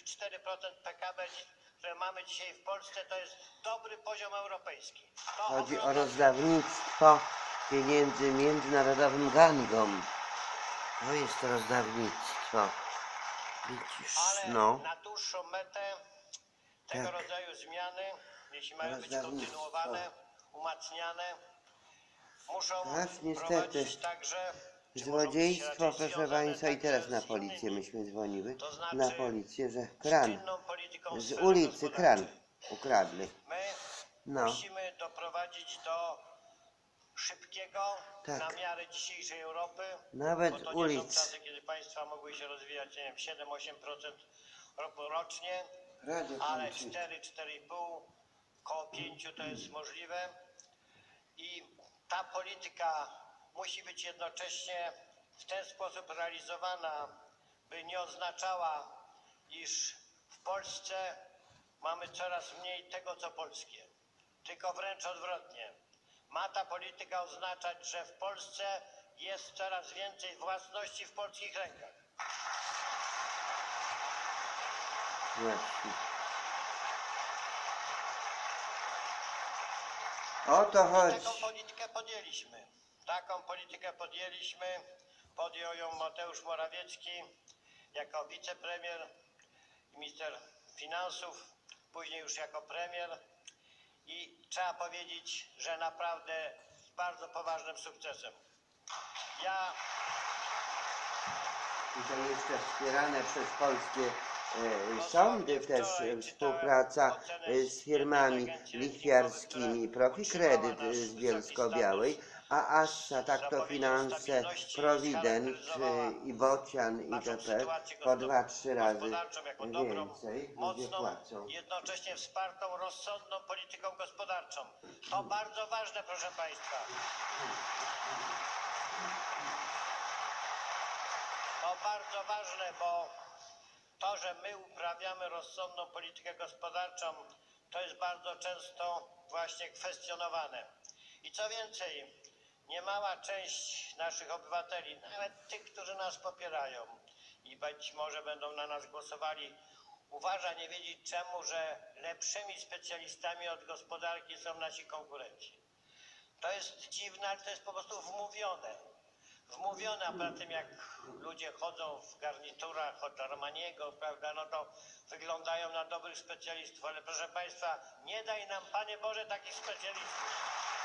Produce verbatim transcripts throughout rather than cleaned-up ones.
cztery procent P K B, które mamy dzisiaj w Polsce, to jest dobry poziom europejski. To Chodzi o ogromna... rozdawnictwo pieniędzy międzynarodowym gangom. To jest rozdawnictwo. Widzisz, Ale no. na dłuższą metę tego Tak. rodzaju zmiany, jeśli mają być Rozdawnictwo. kontynuowane, umacniane, muszą Tak, niestety. prowadzić także... czy muszą być Złodziejstwo, raczej proszę związane Państwa, i także teraz na z policję innymi, myśmy dzwoniły. to znaczy Na policję, że z kran czynną polityką w z sferze ulicy kran gospodarczej. ukradli. My No. musimy doprowadzić do szybkiego, Tak. na miarę dzisiejszej Europy, Nawet bo to ulic. nie są czasy, kiedy państwa mogły się rozwijać, nie wiem, siedem osiem procent rocznie, Radio ale kończy. cztery cztery i pół, koło pięć to jest możliwe i ta polityka musi być jednocześnie w ten sposób realizowana, by nie oznaczała, iż w Polsce mamy coraz mniej tego, co polskie, tylko wręcz odwrotnie. Ma ta polityka oznaczać, że w Polsce jest coraz więcej własności w polskich rękach. Właśnie. O to chodzi. Taką politykę podjęliśmy. Taką politykę podjęliśmy. Podjął ją Mateusz Morawiecki jako wicepremier i minister finansów, później już jako premier. I trzeba powiedzieć, że naprawdę z bardzo poważnym sukcesem. Ja... Tutaj jeszcze wspierane przez polskie e, sądy też e, współpraca e, z firmami lichwiarskimi, Profikredyt e, z Bielsko-Białej, a Assa, tak to Finanse, Provident e, i Bocian itp. po dwa trzy razy więcej ludzie płacą. Jednocześnie wspartą rozsądną polityką gospodarczą. To bardzo ważne, proszę Państwa. To bardzo ważne, bo to, że my uprawiamy rozsądną politykę gospodarczą, to jest bardzo często właśnie kwestionowane. I co więcej, niemała część naszych obywateli, nawet tych, którzy nas popierają i być może będą na nas głosowali, uważa, nie wiedzieć czemu, że lepszymi specjalistami od gospodarki są nasi konkurenci. To jest dziwne, ale to jest po prostu wmówione. Wmówione, a poza tym jak ludzie chodzą w garniturach od Armaniego, prawda, no to wyglądają na dobrych specjalistów, ale proszę Państwa, nie daj nam, Panie Boże, takich specjalistów.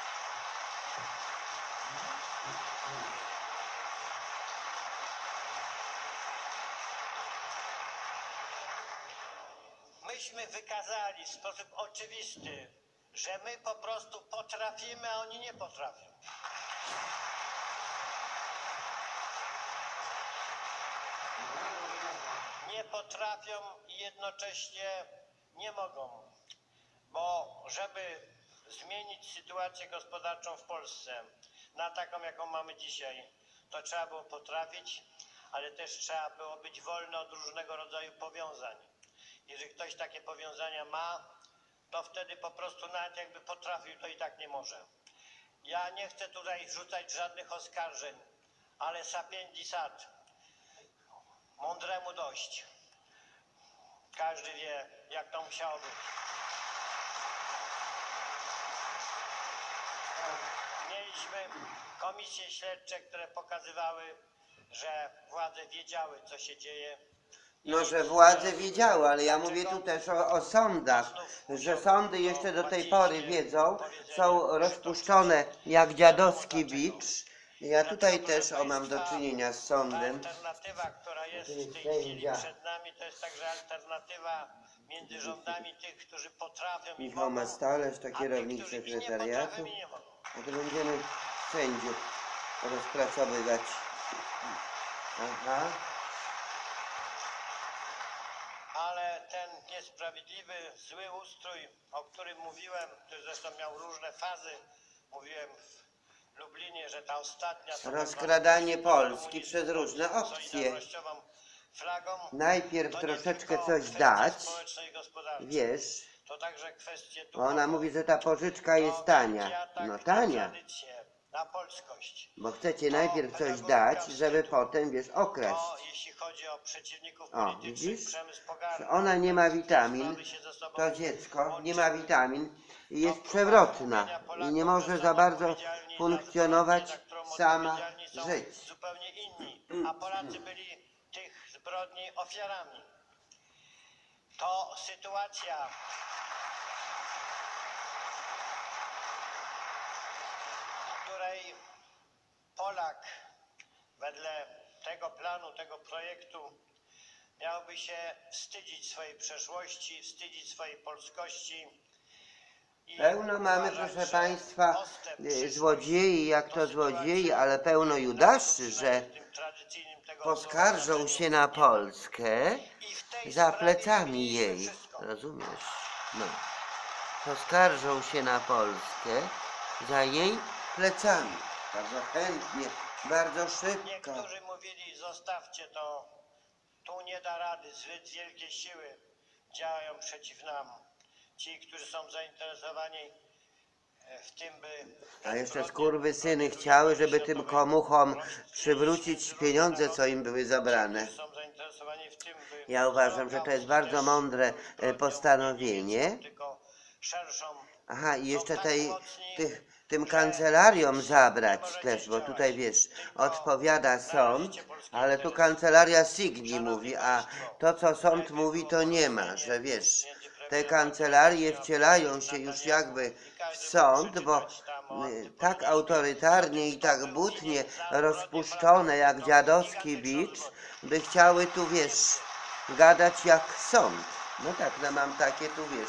Myśmy wykazali w sposób oczywisty, że my po prostu potrafimy, a oni nie potrafią. Nie potrafią i jednocześnie nie mogą, bo żeby zmienić sytuację gospodarczą w Polsce na taką, jaką mamy dzisiaj, to trzeba było potrafić, ale też trzeba było być wolny od różnego rodzaju powiązań. Jeżeli ktoś takie powiązania ma, to wtedy po prostu nawet jakby potrafił, to i tak nie może. Ja nie chcę tutaj rzucać żadnych oskarżeń, ale sapiendi sat. Mądremu dość. Każdy wie, jak to musiało być. Mieliśmy komisje śledcze, które pokazywały, że władze wiedziały, co się dzieje. No, że władze wiedziały, ale ja mówię tu też o, o sądach, że sądy jeszcze do tej pory wiedzą, są rozpuszczone jak dziadowski bicz. Ja tutaj też o, mam do czynienia z sądem. Ta alternatywa, która jest w tej chwili przed nami, to jest także alternatywa między rządami tych, którzy potrafią i Michał mogą, Mastalerz, to a kierownik tych, którzy i nie sekretariatu. potrafią i nie mogą. A to będziemy sędziów rozpracowywać. Aha. Ale ten niesprawiedliwy, zły ustrój, o którym mówiłem, który zresztą miał różne fazy, mówiłem w Lublinie, że ta ostatnia... To rozkradanie Polski przez różne opcje. Flagą, Najpierw to troszeczkę nie coś tylko dać, społeczne i gospodarcze. wiesz, To także kwestie ona duchowe. mówi, że ta pożyczka jest tania. No tania, na polskość. Bo chcecie To najpierw coś pedagogika dać, wstydu. żeby potem, wiesz, To okraść. jeśli chodzi o przeciwników O, politycznych, widzisz? przemysł Że pogardy. ona nie ma Tak, witamin, słaby się ze sobą to dziecko nie łączymy. ma witamin i jest To próba przewrotna wmówienia i Polakom, nie że może są za bardzo odpowiedzialni za funkcjonować zbrodnię, za którą sama odpowiedzialni są żyć. zupełnie inni, a Polacy byli tych zbrodni ofiarami. To sytuacja, w której Polak wedle tego planu, tego projektu miałby się wstydzić swojej przeszłości, wstydzić swojej polskości. I Pełno mamy, uważać, proszę że Państwa, postęp, y, przyszłość złodziei, jak to złodziei, ale pełno judaszy, że poskarżą się na Polskę za plecami jej. Rozumiesz? No. Poskarżą się na Polskę za jej plecami. Bardzo chętnie, bardzo szybko. Niektórzy mówili, zostawcie to, tu nie da rady, zbyt wielkie siły działają przeciw nam. Ci, którzy są zainteresowani w tym, by... A jeszcze skurwysyny chciały, żeby tym komuchom przywrócić pieniądze, co im były zabrane. Ja uważam, że to jest bardzo mądre postanowienie. Aha, i jeszcze tej, tych, tym kancelariom zabrać też, bo tutaj wiesz, odpowiada sąd, ale tu kancelaria Signi mówi, a to co sąd mówi to nie ma, że wiesz, te kancelarie wcielają się już jakby w sąd, bo tak autorytarnie i tak butnie rozpuszczone jak dziadowski bicz, by chciały tu wiesz, gadać jak sąd. No tak, no mam takie tu wiesz.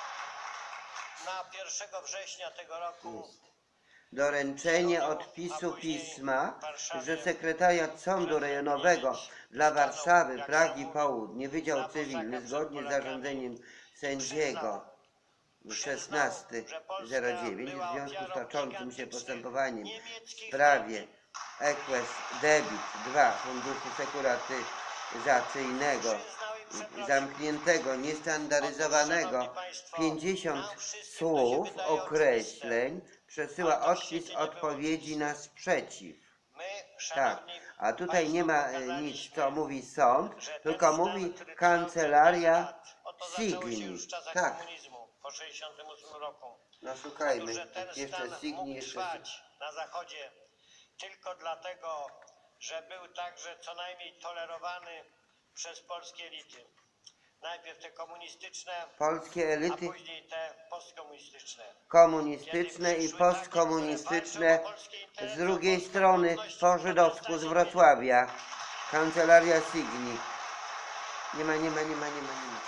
Na pierwszego września tego roku Doręczenie odpisu pisma, że sekretariat Sądu Rejonowego dla Warszawy, Pragi Południe, Wydział Cywilny, zgodnie z zarządzeniem sędziego szesnasty zero dziewięć w związku z toczącym się postępowaniem w sprawie Eques Debit dwa Funduszu Sekuratyzacyjnego zamkniętego, niestandaryzowanego, pięćdziesiąt słów, określeń, przesyła odpis odpowiedzi na sprzeciw. Tak, a tutaj nie ma nic, co mówi sąd, tylko mówi kancelaria Signi. Tak. Po sześćdziesiątym ósmym roku. No szukajmy, Że ten jeszcze stan Signi, mógł jeszcze trwać na Zachodzie tylko dlatego, że był także co najmniej tolerowany przez polskie elity. Najpierw te komunistyczne, polskie elity, a później te postkomunistyczne. komunistyczne i postkomunistyczne, z drugiej strony po żydowsku z Wrocławia, kancelaria Signi. Nie ma, nie ma, nie ma, nie ma, nie ma.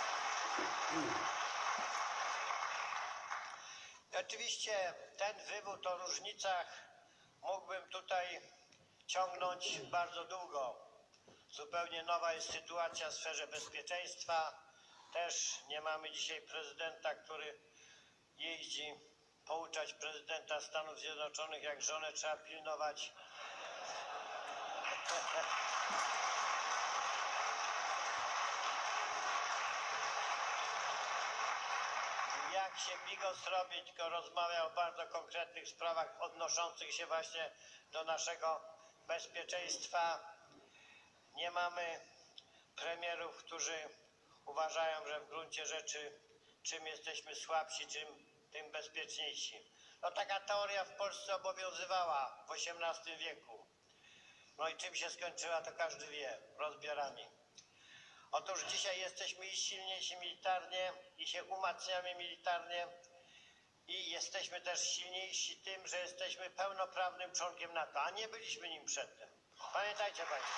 Oczywiście ten wywód o różnicach mógłbym tutaj ciągnąć bardzo długo. Zupełnie nowa jest sytuacja w sferze bezpieczeństwa. Też nie mamy dzisiaj prezydenta, który jeździ pouczać prezydenta Stanów Zjednoczonych, jak żonę trzeba pilnować. Jak się bigos robi, tylko rozmawia o bardzo konkretnych sprawach odnoszących się właśnie do naszego bezpieczeństwa. Nie mamy premierów, którzy uważają, że w gruncie rzeczy czym jesteśmy słabsi, czym tym bezpieczniejsi. No taka teoria w Polsce obowiązywała w osiemnastym wieku. No i czym się skończyła, to każdy wie, rozbiorami. Otóż dzisiaj jesteśmy i silniejsi militarnie i się umacniamy militarnie i jesteśmy też silniejsi tym, że jesteśmy pełnoprawnym członkiem NATO, a nie byliśmy nim przedtem. Pamiętajcie Państwo.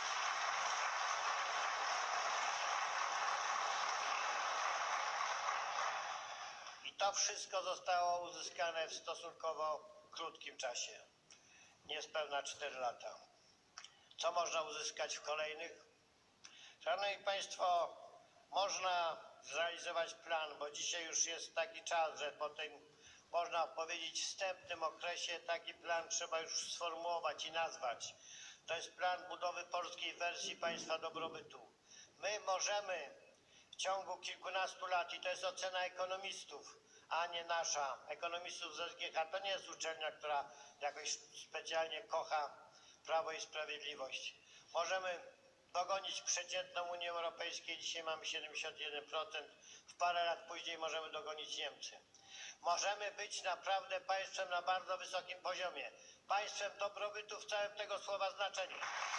I to wszystko zostało uzyskane w stosunkowo krótkim czasie. Niespełna cztery lata. Co można uzyskać w kolejnych? Szanowni Państwo, można zrealizować plan, bo dzisiaj już jest taki czas, że po tym, można powiedzieć, wstępnym okresie taki plan trzeba już sformułować i nazwać. To jest plan budowy polskiej wersji państwa dobrobytu. My możemy w ciągu kilkunastu lat, i to jest ocena ekonomistów, a nie nasza, ekonomistów z S G H. To nie jest uczelnia, która jakoś specjalnie kocha Prawo i Sprawiedliwość. Możemy dogonić przeciętną Unię Europejską, dzisiaj mamy siedemdziesiąt jeden procent, w parę lat później możemy dogonić Niemcy. Możemy być naprawdę państwem na bardzo wysokim poziomie, państwem dobrobytu w całym tego słowa znaczeniu.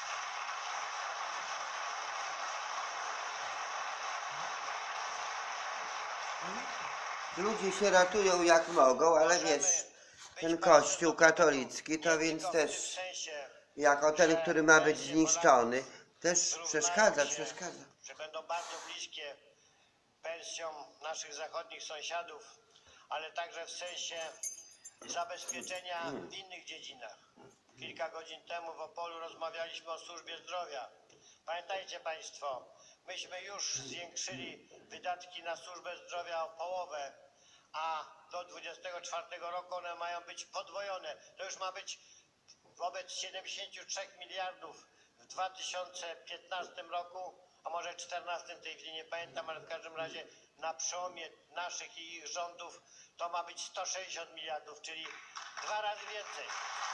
Ludzie się ratują jak mogą, ale Możemy wiesz, być ten państwem kościół dobrobytu katolicki to nie więc tylko w też, tym sensie, jako ten, że który ma być pensje zniszczony, Polaków też zrównają przeszkadza, się, przeszkadza. że będą bardzo bliskie pensjom naszych zachodnich sąsiadów, ale także w sensie zabezpieczenia w innych dziedzinach. Kilka godzin temu w Opolu rozmawialiśmy o służbie zdrowia. Pamiętajcie Państwo, myśmy już zwiększyli wydatki na służbę zdrowia o połowę, a do dwudziestego czwartego roku one mają być podwojone. To już ma być wobec siedemdziesięciu trzech miliardów w dwa tysiące piętnastym roku, a może czternastym, w tej chwili nie pamiętam, ale w każdym razie na przełomie naszych i ich rządów to ma być sto sześćdziesiąt miliardów, czyli dwa razy więcej.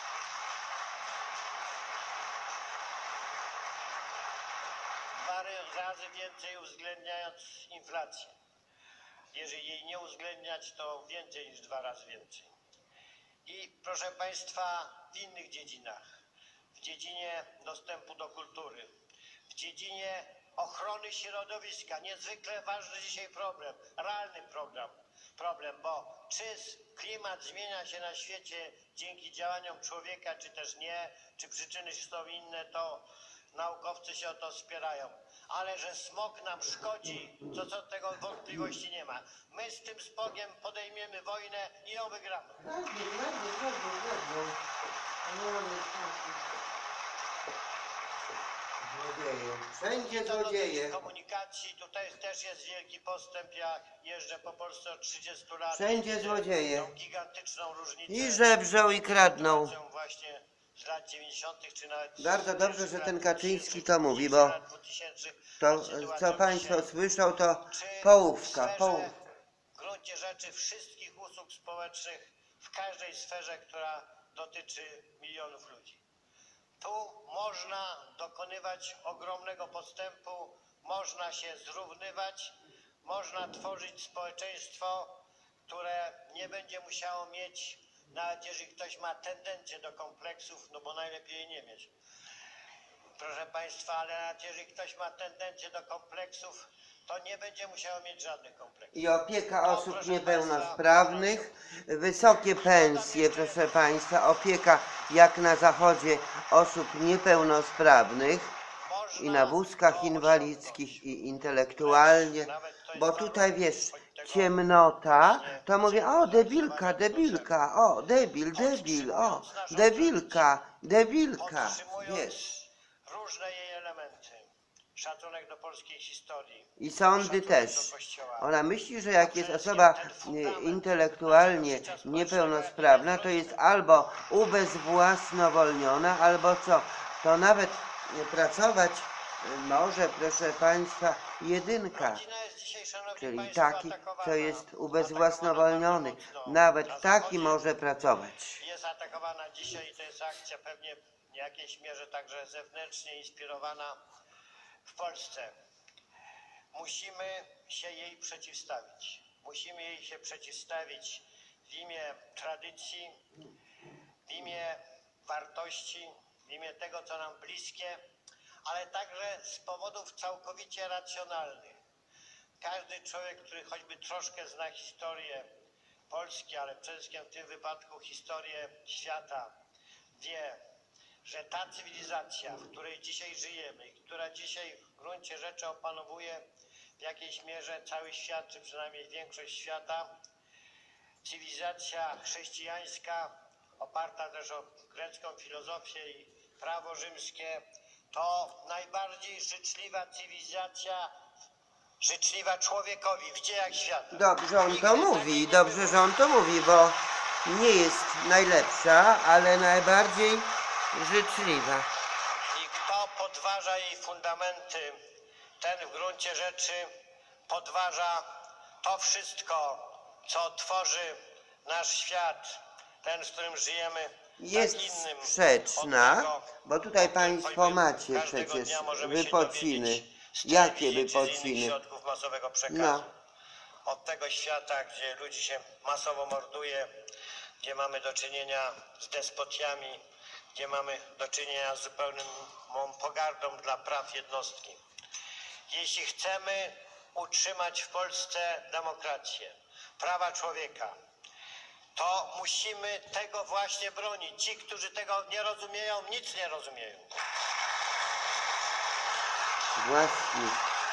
Dwa razy więcej uwzględniając inflację. Jeżeli jej nie uwzględniać, to więcej niż dwa razy więcej. I proszę Państwa, w innych dziedzinach, w dziedzinie dostępu do kultury, w dziedzinie ochrony środowiska, niezwykle ważny dzisiaj problem, realny problem, problem, bo czy klimat zmienia się na świecie dzięki działaniom człowieka, czy też nie, czy przyczyny są inne, to naukowcy się o to spierają. Ale że smog nam szkodzi, to co tego wątpliwości nie ma. My z tym smogiem podejmiemy wojnę i ją wygramy. Wszędzie I co złodzieje. dotyczy komunikacji, tutaj też jest wielki postęp. Ja jeżdżę po Polsce od trzydziestu lat. Wszędzie Widzę złodzieje. tą gigantyczną różnicę. I żebrzą, i kradną. sytuacją właśnie z lat dziewięćdziesiątych czy nawet z Bardzo dobrze, pierwszych że lat ten Kaczyński dwutysięcznych, to mówi, z bo lat dwutysięcznych, to, a sytuacją co Państwo dzisiaj. słyszą, to Czy połówka, w połówka. sferze, w gruncie rzeczy wszystkich usług społecznych, w każdej sferze, która dotyczy milionów ludzi. Tu można dokonywać ogromnego postępu, można się zrównywać, można tworzyć społeczeństwo, które nie będzie musiało mieć, nawet jeżeli ktoś ma tendencję do kompleksów, no bo najlepiej jej nie mieć. Proszę Państwa, ale nawet jeżeli ktoś ma tendencję do kompleksów, to nie będzie musiał mieć żadnych kompleksów. I opieka To, osób proszę niepełnosprawnych, wysokie pensje, proszę Państwa, opieka jak na zachodzie osób niepełnosprawnych Można i na wózkach to inwalidzkich osiągnąć. i intelektualnie, Nawet to jest bo warunek, tutaj wiesz, choć tego ciemnota, właśnie to mówię, o debilka, debilka, o debil, debil, o debilka, debilka, podtrzymując wiesz. różne jej elementy. Szacunek do polskiej historii. I sądy szacunek też. do Kościoła. Ona myśli, że jak To jest przede osoba wszystkim ten fundament intelektualnie naszego życia społecznego, niepełnosprawna, jaki to jest jest albo ubezwłasnowolniona, albo co? To nawet pracować może, proszę Państwa, jedynka. Rodzina jest dzisiaj, szanowni Czyli państwo, taki, atakowana, co jest atakowana ubezwłasnowolniony. bardzo mocno. Nawet Na taki Zachodzie może pracować. jest atakowana dzisiaj i to jest akcja pewnie w jakiejś mierze także zewnętrznie inspirowana w Polsce. Musimy się jej przeciwstawić. Musimy jej się przeciwstawić w imię tradycji, w imię wartości, w imię tego, co nam bliskie, ale także z powodów całkowicie racjonalnych. Każdy człowiek, który choćby troszkę zna historię Polski, ale przede wszystkim w tym wypadku historię świata, wie, że ta cywilizacja, w której dzisiaj żyjemy i która dzisiaj w gruncie rzeczy opanowuje w jakiejś mierze cały świat, czy przynajmniej większość świata, cywilizacja chrześcijańska, oparta też o grecką filozofię i prawo rzymskie, to najbardziej życzliwa cywilizacja, życzliwa człowiekowi w dziejach świata. Dobrze on Nigdy to takiej mówi, nie dobrze, było. że on to mówi, bo nie jest najlepsza, ale najbardziej życzliwa. I kto podważa jej fundamenty, ten w gruncie rzeczy podważa to wszystko, co tworzy nasz świat, ten, w którym żyjemy, jest tak innym sprzeczna, od tego, bo tutaj o którym Państwo choćby macie każdego przecież dnia możemy się wypociny. dowiedzieć z Jakie telewizji czy z innych wypociny? środków masowego przekazu. No. Od tego świata, gdzie ludzi się masowo morduje, gdzie mamy do czynienia z despotiami, gdzie mamy do czynienia z zupełną pogardą dla praw jednostki. Jeśli chcemy utrzymać w Polsce demokrację, prawa człowieka, to musimy tego właśnie bronić. Ci, którzy tego nie rozumieją, nic nie rozumieją. Właśnie.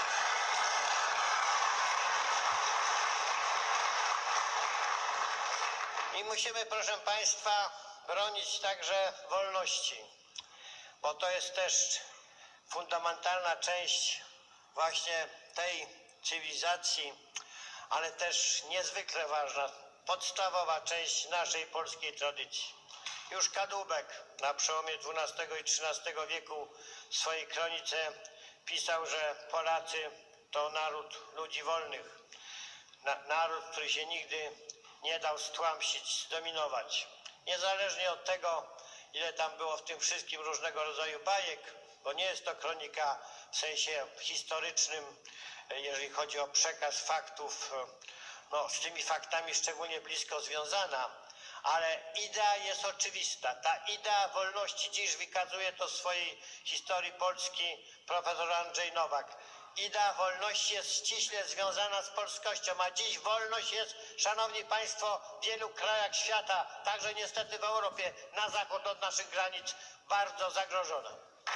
I musimy, proszę Państwa, bronić także wolności, bo to jest też fundamentalna część właśnie tej cywilizacji, ale też niezwykle ważna, podstawowa część naszej polskiej tradycji. Już Kadłubek na przełomie dwunastego i trzynastego wieku w swojej kronice pisał, że Polacy to naród ludzi wolnych, na, naród, który się nigdy nie dał stłamsić, zdominować. Niezależnie od tego, ile tam było w tym wszystkim różnego rodzaju bajek, bo nie jest to kronika w sensie historycznym, jeżeli chodzi o przekaz faktów, no, z tymi faktami szczególnie blisko związana, ale idea jest oczywista. Ta idea wolności, dziś wykazuje to w swojej historii Polski profesor Andrzej Nowak. Idea wolności jest ściśle związana z polskością, a dziś wolność jest, szanowni państwo, w wielu krajach świata, także niestety w Europie, na zachód od naszych granic, bardzo zagrożona.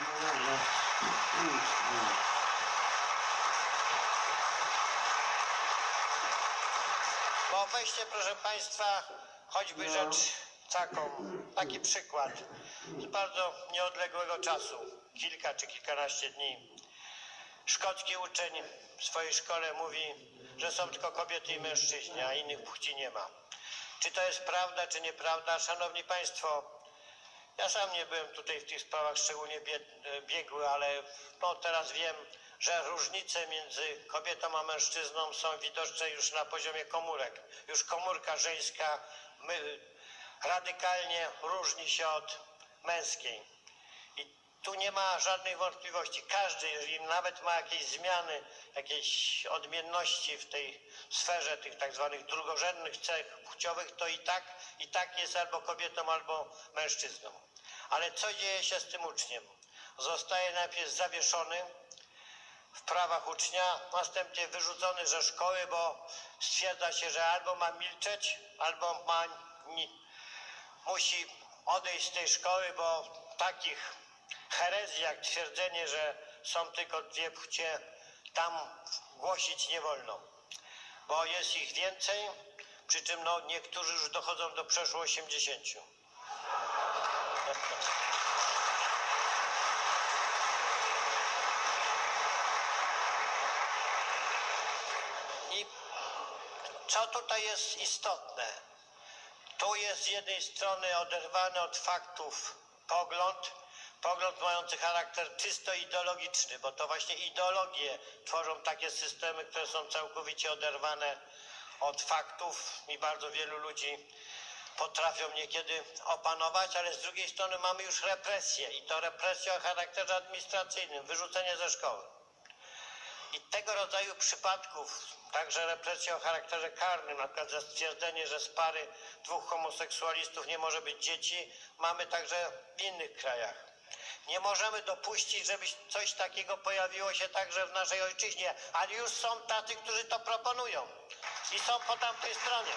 Bo weźcie, proszę państwa, choćby No. rzecz taką, taki przykład z bardzo nieodległego czasu, kilka czy kilkanaście dni. Szkocki uczeń w swojej szkole mówi, że są tylko kobiety i mężczyźni, a innych płci nie ma. Czy to jest prawda, czy nieprawda? Szanowni państwo, ja sam nie byłem tutaj w tych sprawach szczególnie biegły, ale no, teraz wiem, że różnice między kobietą a mężczyzną są widoczne już na poziomie komórek. Już komórka żeńska my, radykalnie różni się od męskiej. I tu nie ma żadnych wątpliwości. Każdy, jeżeli nawet ma jakieś zmiany, jakieś odmienności w tej sferze tych tak zwanych drugorzędnych cech płciowych, to i tak, i tak jest albo kobietą, albo mężczyzną. Ale co dzieje się z tym uczniem? Zostaje najpierw zawieszony w prawach ucznia, następnie wyrzucony ze szkoły, bo stwierdza się, że albo ma milczeć, albo ma, ni, musi odejść z tej szkoły, bo takich herezji jak twierdzenie, że są tylko dwie płcie, tam głosić nie wolno, bo jest ich więcej, przy czym no, niektórzy już dochodzą do przeszło osiemdziesięciu. I co tutaj jest istotne? Tu jest z jednej strony oderwany od faktów pogląd, pogląd mający charakter czysto ideologiczny, bo to właśnie ideologie tworzą takie systemy, które są całkowicie oderwane od faktów i bardzo wielu ludzi potrafią niekiedy opanować, ale z drugiej strony mamy już represję i to represja o charakterze administracyjnym, wyrzucenie ze szkoły. I tego rodzaju przypadków, także represja o charakterze karnym, na przykład za stwierdzenie, że z pary dwóch homoseksualistów nie może być dzieci, mamy także w innych krajach. Nie możemy dopuścić, żeby coś takiego pojawiło się także w naszej ojczyźnie, ale już są tacy, którzy to proponują i są po tamtej stronie.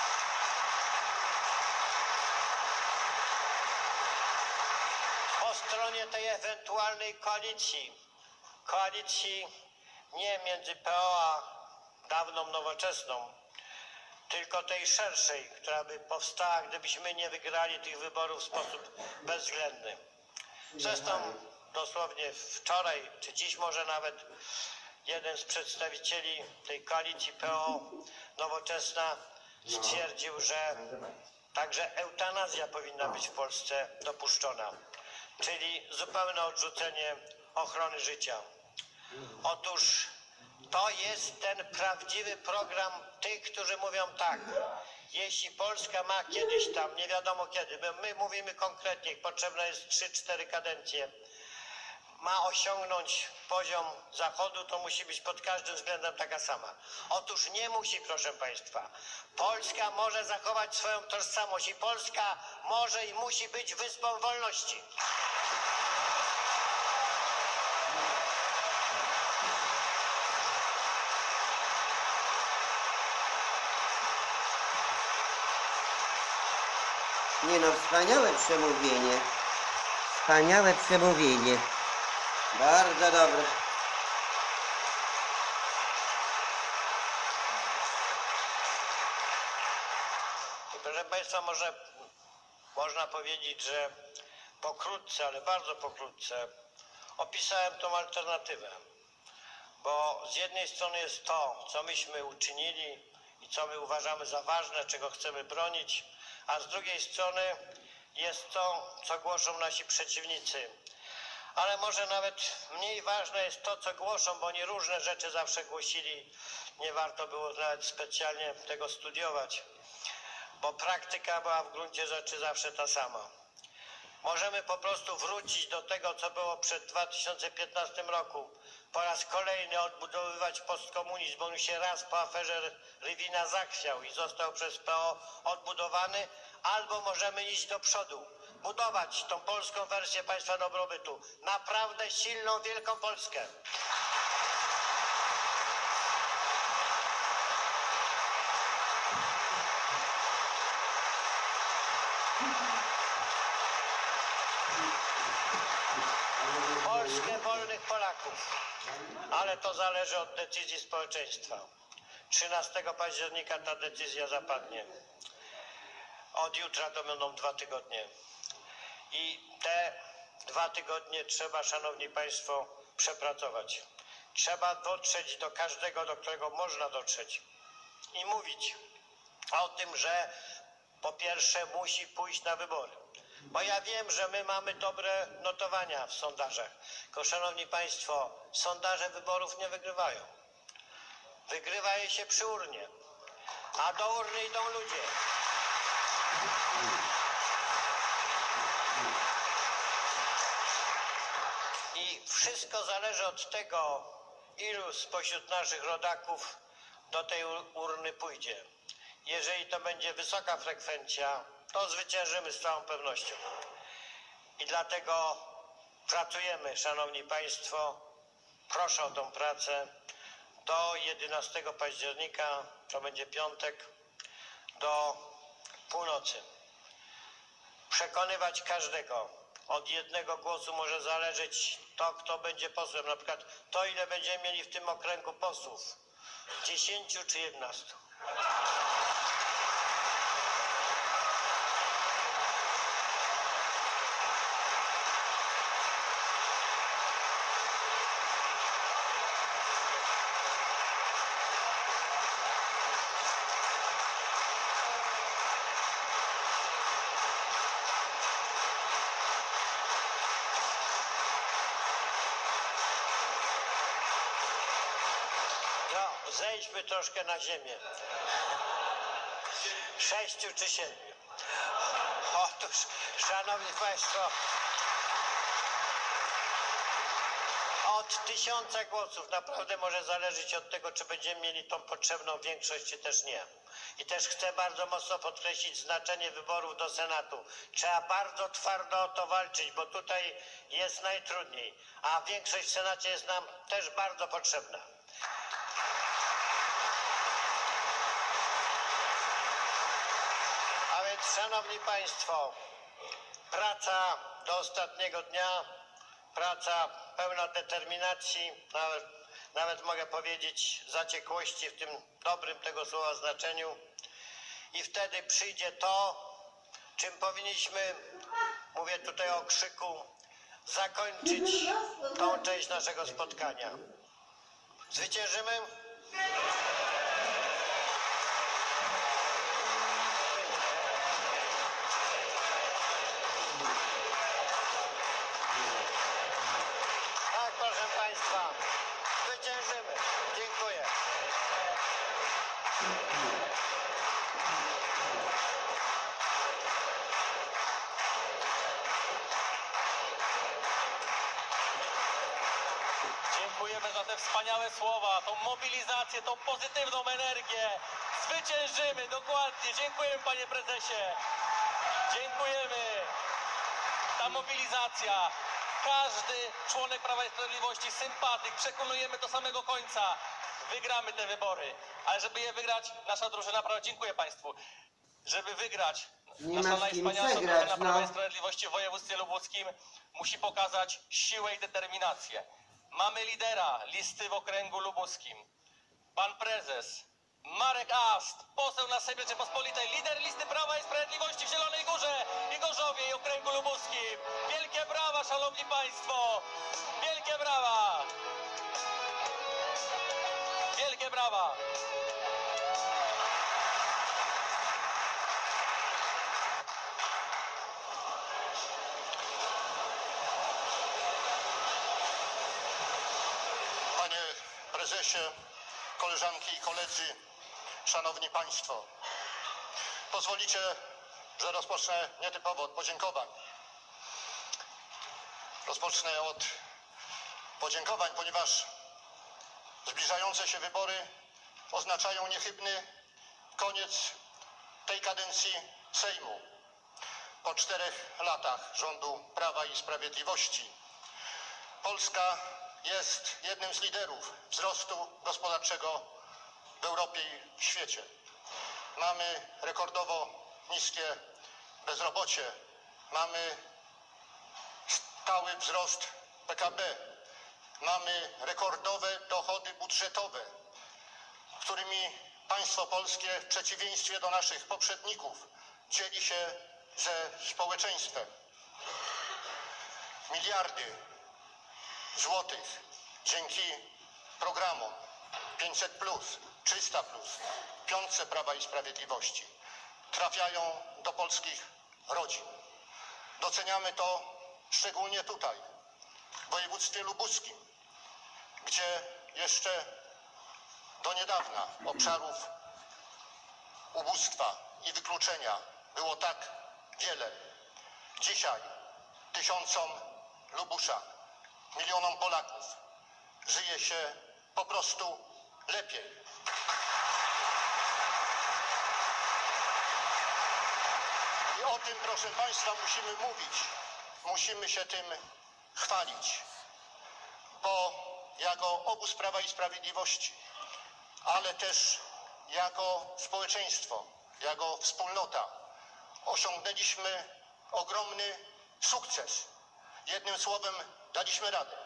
Po stronie tej ewentualnej koalicji, koalicji nie między P O a dawną Nowoczesną, tylko tej szerszej, która by powstała, gdybyśmy nie wygrali tych wyborów w sposób bezwzględny. Zresztą dosłownie wczoraj, czy dziś może nawet, jeden z przedstawicieli tej koalicji P O Nowoczesna stwierdził, że także eutanazja powinna być w Polsce dopuszczona, czyli zupełne odrzucenie ochrony życia. Otóż To jest ten prawdziwy program tych, którzy mówią tak. Jeśli Polska ma kiedyś tam, nie wiadomo kiedy, my, my mówimy konkretnie, potrzebna jest trzy cztery kadencje, ma osiągnąć poziom Zachodu, to musi być pod każdym względem taka sama. Otóż nie musi, proszę Państwa. Polska może zachować swoją tożsamość i Polska może i musi być wyspą wolności. Nie no, wspaniałe przemówienie. Wspaniałe przemówienie. Bardzo dobre. I proszę Państwa, może można powiedzieć, że pokrótce, ale bardzo pokrótce opisałem tą alternatywę. Bo z jednej strony jest to, co myśmy uczynili i co my uważamy za ważne, czego chcemy bronić, a z drugiej strony jest to, co głoszą nasi przeciwnicy. Ale może nawet mniej ważne jest to, co głoszą, bo oni różne rzeczy zawsze głosili. Nie warto było nawet specjalnie tego studiować, bo praktyka była w gruncie rzeczy zawsze ta sama. Możemy po prostu wrócić do tego, co było przed dwa tysiące piętnastym roku. Po raz kolejny odbudowywać postkomunizm, bo on się raz po aferze Rywina zachwiał i został przez P O odbudowany, albo możemy iść do przodu, budować tą polską wersję państwa dobrobytu. Naprawdę silną, wielką Polskę. Polskę wolnych Polaków, ale to zależy od decyzji społeczeństwa. trzynastego października ta decyzja zapadnie. Od jutra to będą dwa tygodnie. I te dwa tygodnie trzeba, szanowni państwo, przepracować. Trzeba dotrzeć do każdego, do którego można dotrzeć i mówić o tym, że po pierwsze musi pójść na wybory. Bo ja wiem, że my mamy dobre notowania w sondażach. Tylko, szanowni państwo, sondaże wyborów nie wygrywają. Wygrywa je się przy urnie, a do urny idą ludzie. I wszystko zależy od tego, ilu spośród naszych rodaków do tej urny pójdzie. Jeżeli to będzie wysoka frekwencja, to zwyciężymy z całą pewnością. I dlatego pracujemy, szanowni państwo, proszę o tą pracę do jedenastego października, to będzie piątek, do północy. Przekonywać każdego. Od jednego głosu może zależeć to, kto będzie posłem. Na przykład to, ile będziemy mieli w tym okręgu posłów. Dziesięciu czy jedenastu. No, zejdźmy troszkę na ziemię. Sześciu czy siedmiu. Otóż, szanowni państwo, od tysiąca głosów naprawdę może zależeć od tego, czy będziemy mieli tą potrzebną większość, czy też nie. I też chcę bardzo mocno podkreślić znaczenie wyborów do Senatu. Trzeba bardzo twardo o to walczyć, bo tutaj jest najtrudniej, a większość w Senacie jest nam też bardzo potrzebna. A więc, szanowni państwo, praca do ostatniego dnia, praca pełna determinacji, nawet, nawet mogę powiedzieć zaciekłości w tym dobrym tego słowa znaczeniu. I wtedy przyjdzie to, czym powinniśmy, mówię tutaj o krzyku, zakończyć tą część naszego spotkania. Zwyciężymy? Tak, proszę państwa, zwyciężymy. Dziękuję. Dziękujemy za te wspaniałe słowa, tą mobilizację, tą pozytywną energię. Zwyciężymy, dokładnie. Dziękujemy, panie prezesie. Dziękujemy. Ta mobilizacja. Każdy członek Prawa i Sprawiedliwości, sympatyk, przekonujemy do samego końca. Wygramy te wybory. Ale żeby je wygrać, nasza drużyna, prawa, dziękuję państwu. Żeby wygrać, Nie nasza ma z kim najwspanialsza przegrać, drużyna Prawa i no. Sprawiedliwości w województwie lubuskim musi pokazać siłę i determinację. Mamy lidera listy w okręgu lubuskim. Pan prezes Marek Ast, poseł na Sejmie Rzeczypospolitej, lider listy Prawa i Sprawiedliwości w Zielonej Górze i Gorzowie i okręgu lubuskim. Wielkie brawa, szanowni państwo! Wielkie brawa! Wielkie brawa! Panie prezesie, koleżanki i koledzy, szanowni państwo, pozwolicie, że rozpocznę nietypowo od podziękowań. Rozpocznę od podziękowań, ponieważ zbliżające się wybory oznaczają niechybny koniec tej kadencji Sejmu. Po czterech latach rządu Prawa i Sprawiedliwości Polska jest jednym z liderów wzrostu gospodarczego w Europie i w świecie. Mamy rekordowo niskie bezrobocie, mamy stały wzrost P K B, mamy rekordowe dochody budżetowe, którymi państwo polskie w przeciwieństwie do naszych poprzedników dzieli się ze społeczeństwem. Miliardy złotych dzięki programom pięćset plus, trzysta plus, piątce Prawa i Sprawiedliwości trafiają do polskich rodzin. Doceniamy to szczególnie tutaj, w województwie lubuskim, gdzie jeszcze do niedawna obszarów ubóstwa i wykluczenia było tak wiele. Dzisiaj tysiącom Lubuszan, milionom Polaków żyje się po prostu lepiej. I o tym, proszę państwa, musimy mówić. Musimy się tym chwalić. Bo jako obóz Prawa i Sprawiedliwości, ale też jako społeczeństwo, jako wspólnota osiągnęliśmy ogromny sukces. Jednym słowem, daliśmy radę.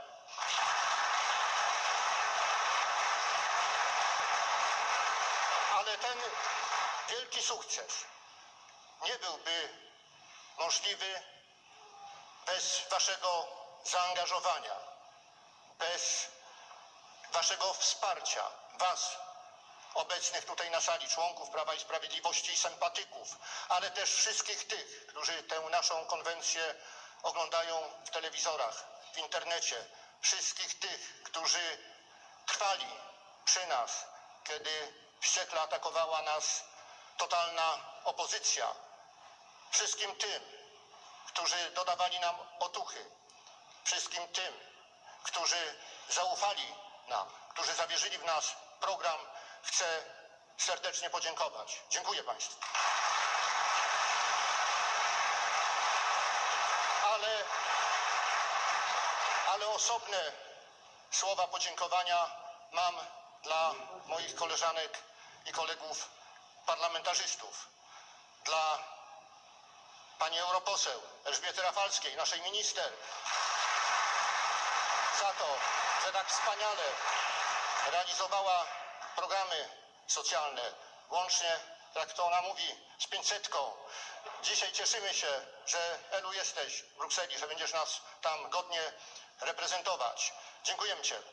Ale ten wielki sukces nie byłby możliwy bez waszego zaangażowania, bez waszego wsparcia, was, obecnych tutaj na sali, członków Prawa i Sprawiedliwości i sympatyków, ale też wszystkich tych, którzy tę naszą konwencję oglądają w telewizorach, w internecie, wszystkich tych, którzy trwali przy nas, kiedy wściekle atakowała nas totalna opozycja, wszystkim tym, którzy dodawali nam otuchy, wszystkim tym, którzy zaufali nam, którzy zawierzyli w nas program, chcę serdecznie podziękować. Dziękuję państwu. Ale, ale osobne słowa podziękowania mam dla moich koleżanek i kolegów parlamentarzystów, dla pani europoseł Elżbiety Rafalskiej, naszej minister, za to, że tak wspaniale realizowała programy socjalne, łącznie, jak to ona mówi, z pięćsetką. Dzisiaj cieszymy się, że Elu jesteś w Brukseli, że będziesz nas tam godnie reprezentować. Dziękujemy Cię.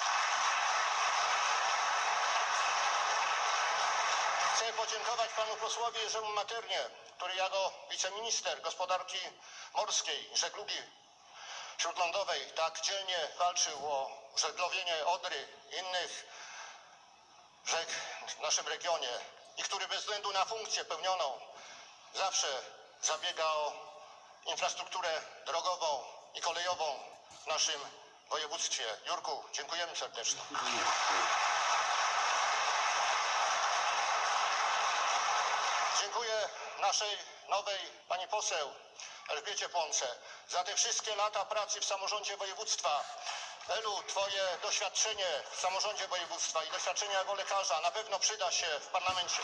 Chcę podziękować panu posłowi Jerzemu Maternie, który jako wiceminister gospodarki morskiej, żeglugi śródlądowej tak dzielnie walczył o żeglowienie Odry i innych rzek w naszym regionie i który bez względu na funkcję pełnioną zawsze zabiega o infrastrukturę drogową i kolejową w naszym województwie. Jurku, dziękujemy serdecznie. Dziękuję naszej nowej pani poseł Elżbiecie Płonce za te wszystkie lata pracy w samorządzie województwa. Elu, twoje doświadczenie w samorządzie województwa i doświadczenie jako lekarza na pewno przyda się w parlamencie.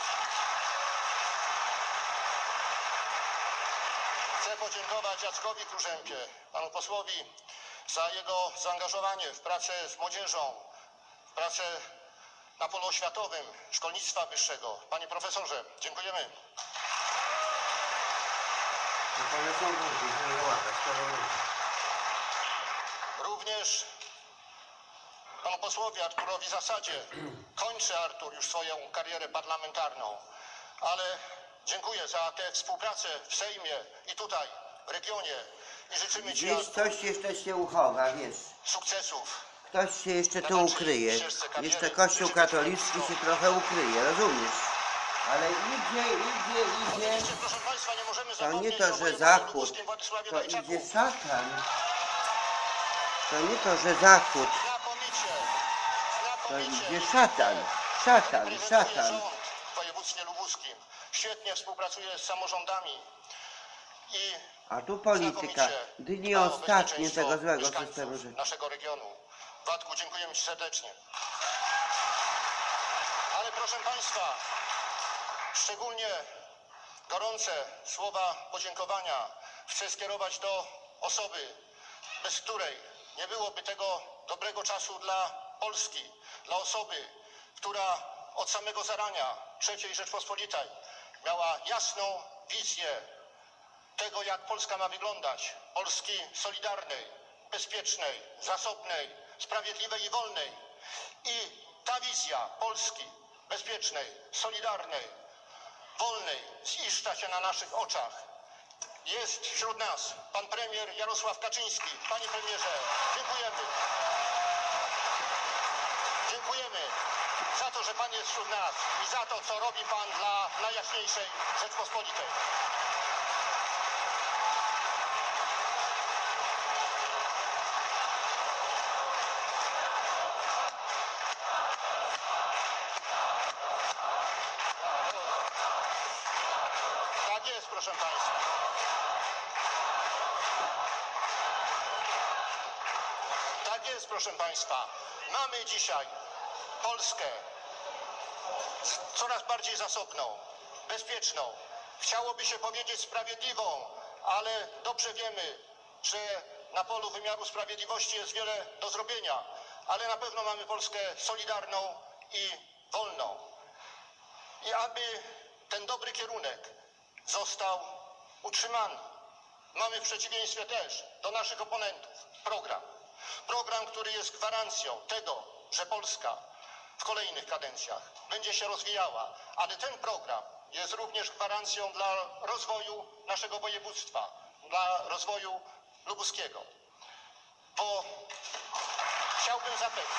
Chcę podziękować Jackowi Kurzępie, panu posłowi, za jego zaangażowanie w pracę z młodzieżą, w pracę na polu oświatowym, szkolnictwa wyższego. Panie profesorze, dziękujemy. Również panu posłowi Arturowi Zasadzie. Kończy Artur już swoją karierę parlamentarną, ale dziękuję za tę współpracę w Sejmie i tutaj, w regionie. I życzymy ci, Gdzieś Artur, coś jeszcze się uchowa, wiesz. sukcesów. Ktoś się jeszcze tu ukryje. Jeszcze Kościół katolicki się trochę ukryje, rozumiesz? Ale idzie, idzie, idzie. Oczywiście, proszę państwa, nie możemy To nie zapomnieć to, o że wojewodzie Zachód, lubuskim Władysławie to Dajczaku. idzie szatan. To nie to, że Zachód, Znakomicie, to znakomicie. idzie szatan. Szatan, Reprezentuje szatan. rząd w województwie lubuskim. Świetnie współpracuje z samorządami i A tu polityka. Dni dba o ostatnie bezpieczeństwo tego złego mieszkańców systemu życia. naszego regionu. Władku, dziękujemy ci serdecznie. Ale proszę państwa, szczególnie gorące słowa podziękowania chcę skierować do osoby, bez której nie byłoby tego dobrego czasu dla Polski, dla osoby, która od samego zarania trzeciej Rzeczpospolitej miała jasną wizję tego, jak Polska ma wyglądać. Polski solidarnej, bezpiecznej, zasobnej, sprawiedliwej i wolnej. I ta wizja Polski bezpiecznej, solidarnej, wolnej ziszcza się na naszych oczach. Jest wśród nas pan premier Jarosław Kaczyński. Panie premierze, dziękujemy. Dziękujemy za to, że pan jest wśród nas i za to, co robi pan dla Najjaśniejszej Rzeczpospolitej. Tak jest, proszę państwa. Tak jest, proszę państwa. Mamy dzisiaj Polskę coraz bardziej zasobną, bezpieczną. Chciałoby się powiedzieć sprawiedliwą, ale dobrze wiemy, że na polu wymiaru sprawiedliwości jest wiele do zrobienia, ale na pewno mamy Polskę solidarną i wolną. I aby ten dobry kierunek został utrzymany, mamy w przeciwieństwie też do naszych oponentów program. Program, który jest gwarancją tego, że Polska w kolejnych kadencjach będzie się rozwijała, ale ten program jest również gwarancją dla rozwoju naszego województwa, dla rozwoju lubuskiego. Bo chciałbym zapewnić,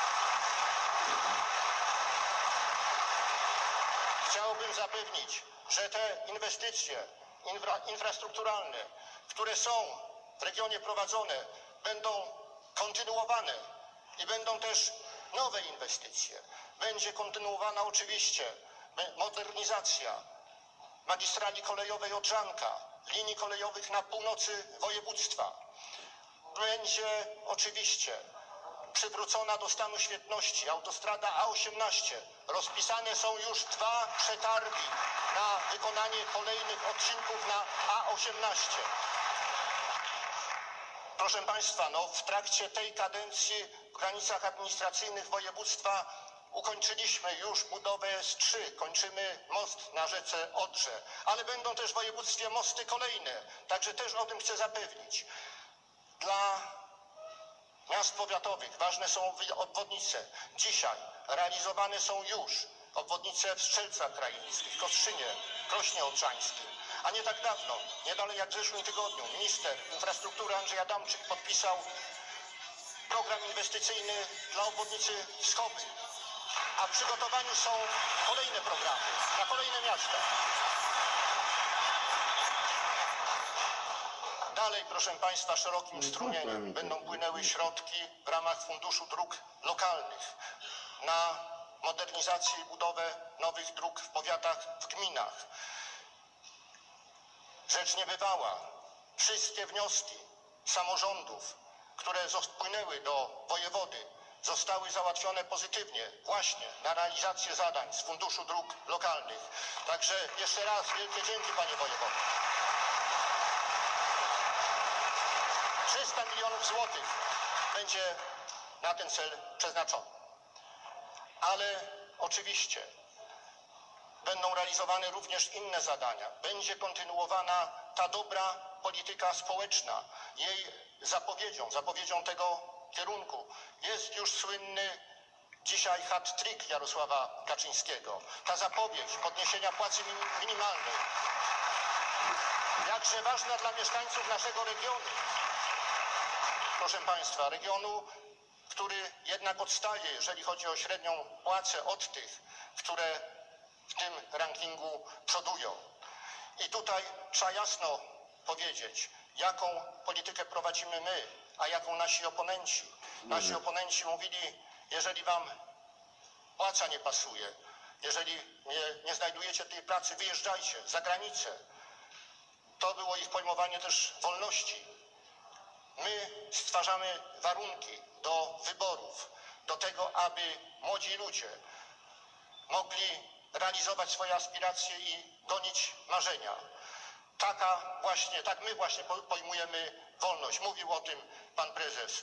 chciałbym zapewnić, że te inwestycje infra, infrastrukturalne, które są w regionie prowadzone, będą kontynuowane i będą też nowe inwestycje. Będzie kontynuowana oczywiście modernizacja magistrali kolejowej Odrzańka, linii kolejowych na północy województwa. Będzie oczywiście przywrócona do stanu świetności autostrada A osiemnaście. Rozpisane są już dwa przetargi na wykonanie kolejnych odcinków na A osiemnaście. Proszę państwa, no w trakcie tej kadencji w granicach administracyjnych województwa ukończyliśmy już budowę S trzy, kończymy most na rzece Odrze, ale będą też w województwie mosty kolejne, także też o tym chcę zapewnić. Dla miast powiatowych ważne są obwodnice. Dzisiaj realizowane są już obwodnice w Strzelcach Krajeńskich, Kostrzynie, Krośnie Odrzańskim. A nie tak dawno, nie dalej jak w zeszłym tygodniu, minister infrastruktury Andrzej Adamczyk podpisał program inwestycyjny dla obwodnicy Wschowy. a w przygotowaniu są kolejne programy na kolejne miasta. Dalej, proszę Państwa, szerokim strumieniem będą płynęły środki w ramach Funduszu Dróg Lokalnych na modernizację i budowę nowych dróg w powiatach, w gminach. Rzecz niebywała. Wszystkie wnioski samorządów, które wpłynęły do wojewody, zostały załatwione pozytywnie właśnie na realizację zadań z Funduszu Dróg Lokalnych. Także jeszcze raz wielkie dzięki, panie wojewodo. trzysta milionów złotych będzie na ten cel przeznaczone. Ale oczywiście będą realizowane również inne zadania. Będzie kontynuowana ta dobra polityka społeczna. Jej zapowiedzią, zapowiedzią tego kierunku jest już słynny dzisiaj hat-trick Jarosława Kaczyńskiego. Ta zapowiedź podniesienia płacy minimalnej, jakże ważna dla mieszkańców naszego regionu. Proszę Państwa, regionu, który jednak odstaje, jeżeli chodzi o średnią płacę od tych, które w tym rankingu przodują. I tutaj trzeba jasno powiedzieć, jaką politykę prowadzimy my, a jaką nasi oponenci. Nasi oponenci mówili, jeżeli wam płaca nie pasuje, jeżeli nie, nie znajdujecie tej pracy, wyjeżdżajcie za granicę. To było ich pojmowanie też wolności. My stwarzamy warunki do wyborów, do tego, aby młodzi ludzie mogli realizować swoje aspiracje i gonić marzenia. Taka właśnie, tak my właśnie pojmujemy wolność. Mówił o tym pan prezes.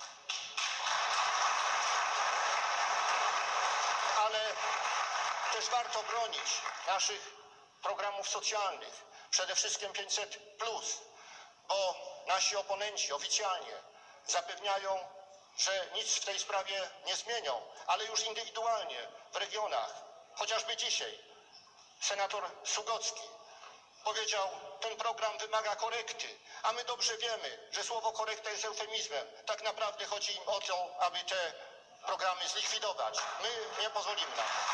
Ale też warto bronić naszych programów socjalnych, przede wszystkim pięćset plus, bo nasi oponenci oficjalnie zapewniają, że nic w tej sprawie nie zmienią, ale już indywidualnie w regionach, chociażby dzisiaj, senator Sugocki powiedział, ten program wymaga korekty, a my dobrze wiemy, że słowo korekta jest eufemizmem. Tak naprawdę chodzi im o to, aby te programy zlikwidować. My nie pozwolimy na to.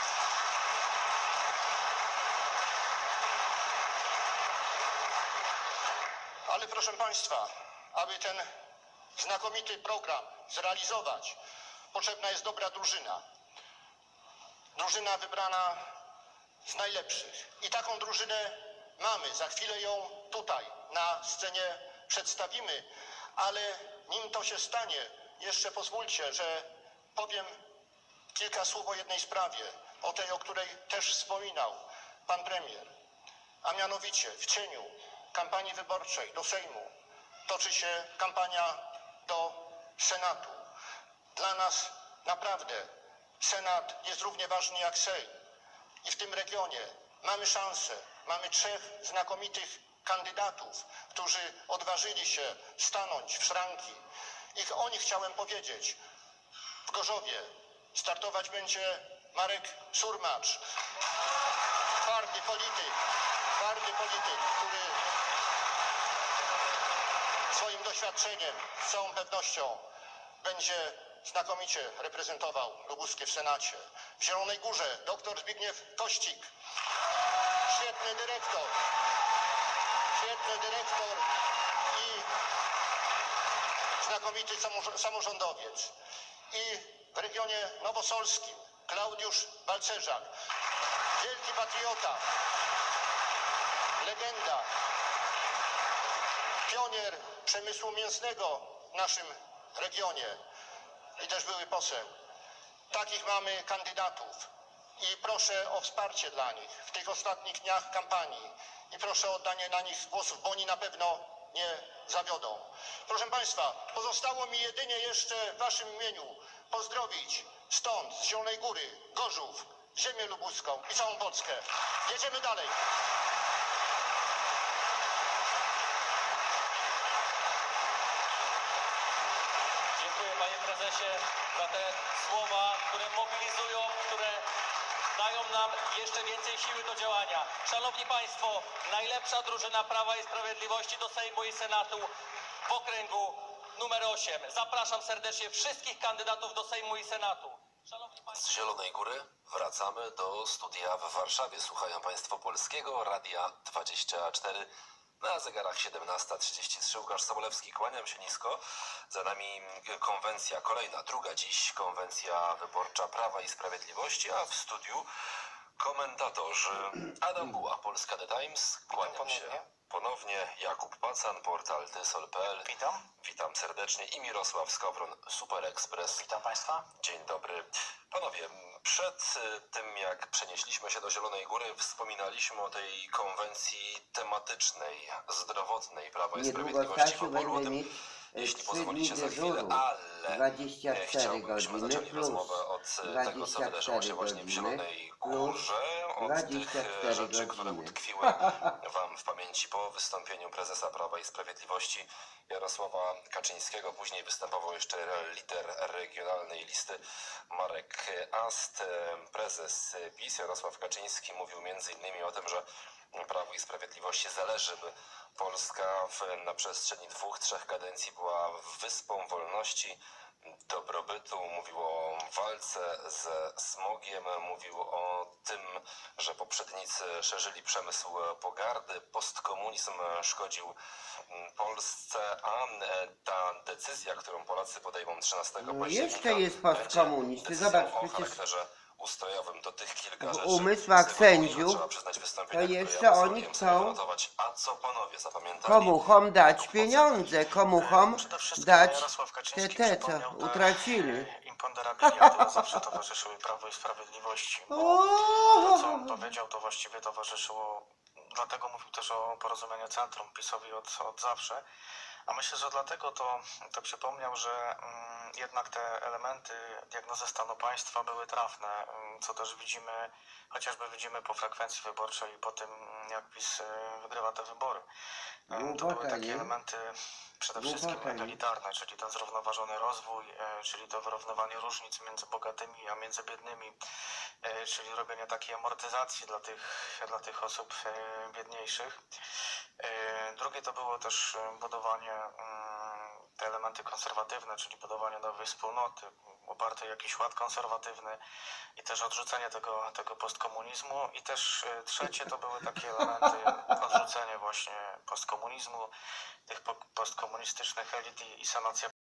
Ale proszę Państwa, aby ten znakomity program zrealizować, potrzebna jest dobra drużyna. Drużyna wybrana z najlepszych. I taką drużynę mamy. Za chwilę ją tutaj na scenie przedstawimy. Ale nim to się stanie, jeszcze pozwólcie, że powiem kilka słów o jednej sprawie, o tej, o której też wspominał pan premier. A mianowicie w cieniu kampanii wyborczej do Sejmu toczy się kampania do Senatu. Dla nas naprawdę Senat jest równie ważny jak Sejm. I w tym regionie mamy szansę, mamy trzech znakomitych kandydatów, którzy odważyli się stanąć w szranki. I o nich chciałem powiedzieć. W Gorzowie startować będzie Marek Surmacz, twardy polityk, twardy polityk, który swoim doświadczeniem z całą pewnością będzie znakomicie reprezentował Lubuskie w Senacie. W Zielonej Górze dr Zbigniew Kościk, świetny dyrektor, świetny dyrektor i znakomity samorządowiec. I w regionie nowosolskim Klaudiusz Balcerzak, wielki patriota, legenda, pionier przemysłu mięsnego w naszym regionie i też były poseł. Takich mamy kandydatów i proszę o wsparcie dla nich w tych ostatnich dniach kampanii i proszę o oddanie na nich głosów, bo oni na pewno nie zawiodą. Proszę Państwa, pozostało mi jedynie jeszcze w Waszym imieniu pozdrowić stąd, z Zielonej Góry, Gorzów, ziemię lubuską i całą Polskę. Jedziemy dalej. Dziękuję panie prezesie za te słowa, które mobilizują, które dają nam jeszcze więcej siły do działania. Szanowni Państwo, najlepsza drużyna Prawa i Sprawiedliwości do Sejmu i Senatu w okręgu numer osiem. Zapraszam serdecznie wszystkich kandydatów do Sejmu i Senatu. Z Zielonej Góry wracamy do studia w Warszawie. Słuchają Państwo Polskiego Radia dwadzieścia cztery. Na zegarach siedemnasta trzydzieści trzy. Łukasz Sobolewski, kłaniam się nisko. Za nami konwencja kolejna, druga dziś konwencja wyborcza Prawa i Sprawiedliwości, a w studiu komentatorzy Adam Buła, Polska The Times, kłaniam się ponownie, Jakub Pacan, portal tysol kropka pe el. Witam. Witam serdecznie i Mirosław Skowron, Super Express. Witam Państwa. Dzień dobry. Panowie, przed tym jak przenieśliśmy się do Zielonej Góry, wspominaliśmy o tej konwencji tematycznej, zdrowotnej Prawa i Niedługo, Sprawiedliwości. Stasiu, Powolu o będę tym, mieć jeśli trzy pozwolicie, dni za chwilę, dyżuru. ale dwadzieścia cztery chciałbym, żebyśmy godziny zaczęli plus rozmowę od tego, co dwadzieścia wydarzyło się cztery właśnie w godziny Zielonej plus Górze, od dwadzieścia tych cztery rzeczy, które godziny. utkwiły wam w pamięci po wystąpieniu prezesa Prawa i Sprawiedliwości Jarosława Kaczyńskiego. Później występował jeszcze lider regionalnej listy Marek Ast. Prezes PiS Jarosław Kaczyński mówił między innymi o tym, że Prawu i Sprawiedliwości zależy, by Polska w, na przestrzeni dwóch, trzech kadencji była wyspą wolności, dobrobytu, mówił o walce ze smogiem, mówił o tym, że poprzednicy szerzyli przemysł pogardy, postkomunizm szkodził Polsce, a ta decyzja, którą Polacy podejmą trzynastego No października, jeszcze jest będzie postkomunizm. Ty decyzją zobacz, o przecież charakterze ustrojowym. To tych kilka w rzeczy umysłach z tego wojny, sędziów trzeba przyznać, wystąpienia, to które jeszcze ja oni pozwoliłem chcą sobie wynotować. A co panowie zapamiętali? komuchom dać Jakub pieniądze, komuchom Przede wszystkim dać Jarosław te, Kaczyński te, co przypomniał te utracili. e, imponderabilia, które zawsze towarzyszyły Prawu i Sprawiedliwości. Bo to, co on powiedział, to właściwie towarzyszyło, dlatego mówił też o porozumieniu centrum PiS-owi od, od zawsze. A myślę, że dlatego to, to przypomniał, że mm, jednak te elementy diagnozy stanu państwa były trafne, mm, co też widzimy, chociażby widzimy po frekwencji wyborczej i po tym, mm, jak PiS y, wygrywa te wybory. Mm, To były Głupota, takie nie? elementy przede Głupota, wszystkim nie? egalitarne, czyli ten zrównoważony rozwój, e, czyli to wyrównywanie różnic między bogatymi a między biednymi, e, czyli robienie takiej amortyzacji dla tych, dla tych osób e, biedniejszych. E, Drugie to było też e, budowanie, mm, te elementy konserwatywne, czyli budowanie nowej wspólnoty, opartej o jakiś ład konserwatywny i też odrzucenie tego, tego postkomunizmu. I też e, trzecie to były takie elementy odrzucenie właśnie postkomunizmu, tych po- postkomunistycznych elit i, i sanacja